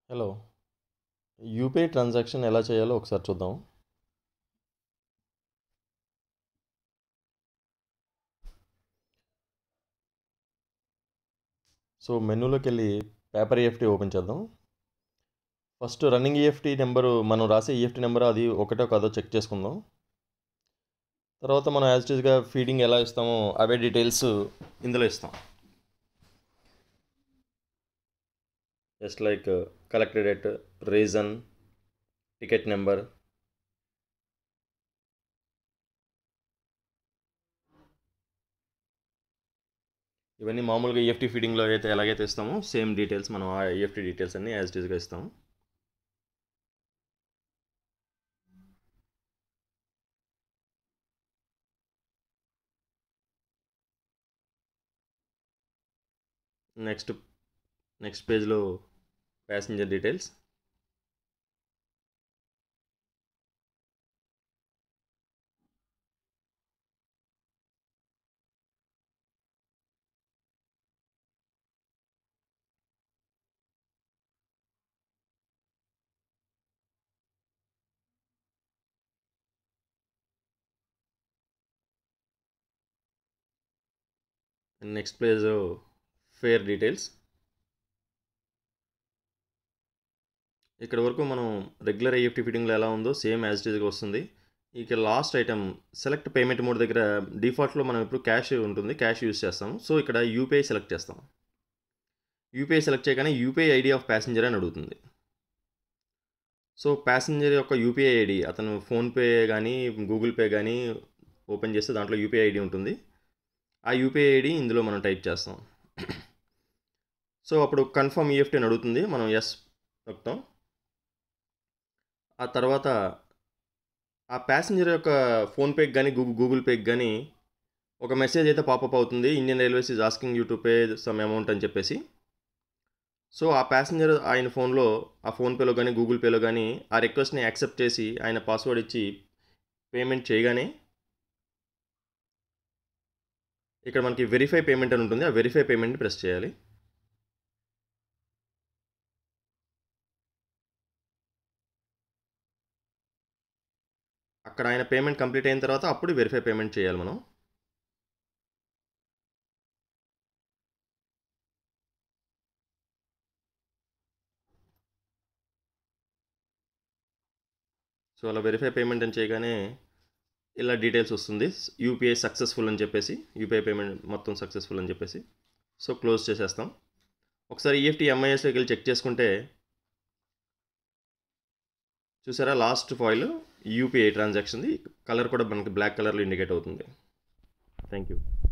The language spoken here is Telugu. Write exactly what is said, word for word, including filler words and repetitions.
హలో యూపీఐ ట్రాన్సాక్షన్ ఎలా చేయాలో ఒకసారి చూద్దాం. సో మెనూలోకి వెళ్ళి పేపర్ ఈఎఫ్టీ ఓపెన్ చేద్దాం. ఫస్ట్ రన్నింగ్ ఈఎఫ్టీ నెంబరు మనం రాసే ఈఎఫ్టీ నెంబర్ అది ఒకటో కాదో చెక్ చేసుకుందాం. తర్వాత మనం యాజ్ ఇట్ ఈస్గా ఫీడింగ్ ఎలా ఇస్తామో అవే డీటెయిల్స్ ఇందులో ఇస్తాం. Just like collected date, reason, ticket number. ఇవన్నీ మామూలుగా ఈఎఫ్టీ ఫీడింగ్లో అయితే ఎలాగైతే ఇస్తామో సేమ్ డీటెయిల్స్ మనం ఆ ఈఎఫ్టీ డీటెయిల్స్ అన్నీ యాజ్ ఇట్ ఈస్గా ఇస్తాము. నెక్స్ట్ నెక్స్ట్ పేజ్లో passenger details. Next page fare details. ఇక్కడ వరకు మనం రెగ్యులర్ ఐఎఫ్టీ ఫీడింగ్లో ఎలా ఉందో సేమ్ యాజ్ ఇట్ ఈస్గా వస్తుంది. ఇక last item select payment mode దగ్గర డిఫాల్ట్లో మనం ఇప్పుడు క్యాష్ ఉంటుంది, క్యాష్ యూస్ చేస్తాం. సో ఇక్కడ యూపీఐ సెలెక్ట్ చేస్తాం. యూపీఐ సెలెక్ట్ చేయగానే యూపీఐ ఐడి ఆఫ్ ప్యాసింజర్ అని అడుగుతుంది. సో ప్యాసింజర్ యొక్క యూపీఐ ఐడి అతను ఫోన్పే కానీ గూగుల్ పే కానీ ఓపెన్ చేస్తే దాంట్లో యూపీఐ ఐడి ఉంటుంది. ఆ యూపీఐ ఐడి ఇందులో మనం టైప్ చేస్తాం. సో అప్పుడు కన్ఫర్మ్ ఈఎఫ్టీ అని అడుగుతుంది, మనం ఎస్ నొక్కుతాం. ఆ తర్వాత ఆ ప్యాసింజర్ యొక్క ఫోన్పేకి కానీ గూగుల్ గూగుల్ పేకి కానీ ఒక మెసేజ్ అయితే పాపప్ అవుతుంది, Indian railways is asking you to pay some amount అని చెప్పేసి. సో ఆ ప్యాసింజర్ ఆయన ఫోన్లో ఆ ఫోన్పేలో కానీ గూగుల్ పేలో కానీ ఆ రిక్వెస్ట్ని యాక్సెప్ట్ చేసి ఆయన పాస్వర్డ్ ఇచ్చి పేమెంట్ చేయగానే ఇక్కడ మనకి వెరిఫై పేమెంట్ అని ఉంటుంది. ఆ వెరిఫై పేమెంట్ని ప్రెస్ చేయాలి. అక్కడ ఆయన పేమెంట్ కంప్లీట్ అయిన తర్వాత అప్పుడు వెరిఫై పేమెంట్ చేయాలి మనం. సో అలా వెరిఫై పేమెంట్ అని చేయగానే ఇలా డీటెయిల్స్ వస్తుంది, యూపీఐ సక్సెస్ఫుల్ అని చెప్పేసి, యూపీఐ పేమెంట్ మొత్తం సక్సెస్ఫుల్ అని చెప్పేసి. సో క్లోజ్ చేసేస్తాం. ఒకసారి ఈఎఫ్టీ ఎంఐఎస్లోకి వెళ్ళి చెక్ చేసుకుంటే చూసారా లాస్ట్ ఫాయిల్ యూపీఐ ట్రాన్సాక్షన్ది కలర్ కూడా మనకి బ్లాక్ కలర్లో ఇండికేట్ అవుతుంది. Thank you.